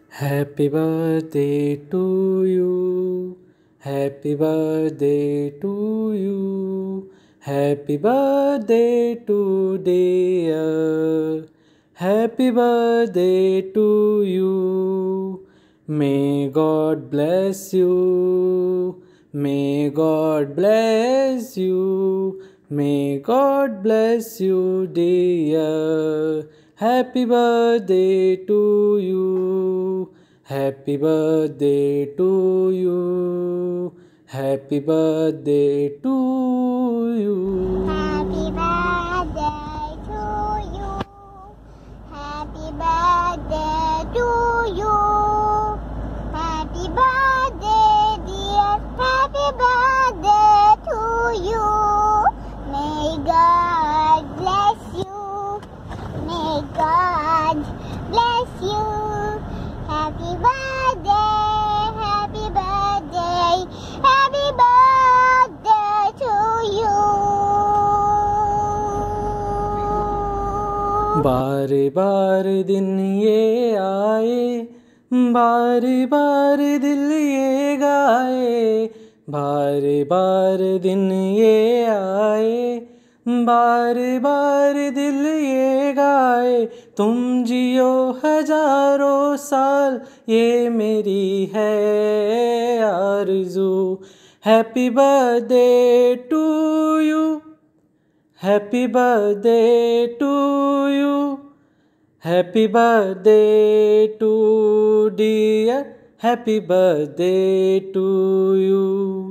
Happy birthday to you. Happy birthday to you. Happy birthday to dear. Happy birthday to you. May God bless you. May God bless you. May God bless you, dear. Happy birthday to you. Happy birthday to you. Happy birthday to you. Happy birthday to you. Happy birthday to you. Happy birthday, dear. Happy birthday to you. May God bless you. May God bless you. Happy birthday. Happy birthday. Happy birthday to you. बारे बारे दिन ये आए, बारे बारे दिल ये गाए, बारे बारे दिन ये आए, बारे बारे दिल ये गाए। तुम जियो हजारों साल, ये मेरी है आरज़ू। Happy birthday to you. Happy birthday to you. Happy birthday to dear. Happy birthday to you.